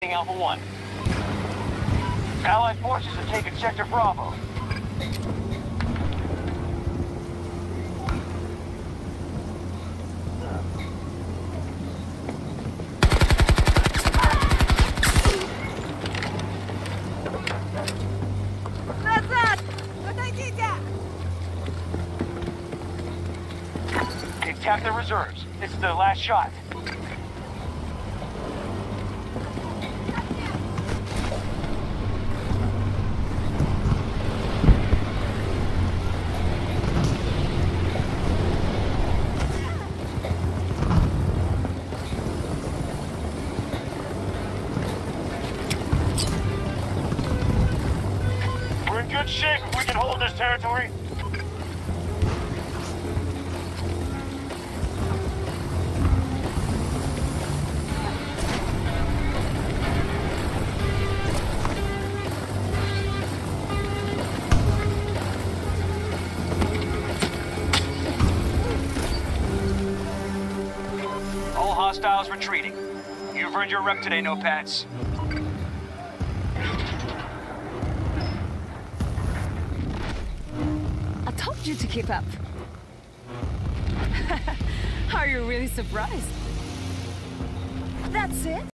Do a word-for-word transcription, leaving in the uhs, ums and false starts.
taking Alpha one. Allied forces have taken Sector Bravo. Назад! Отойдите! They've tapped their reserves. This is their last shot. We're in good shape if we can hold this territory. All hostiles retreating. You've earned your rep today, Notepads. I told you to keep up. Are you really surprised? That's it?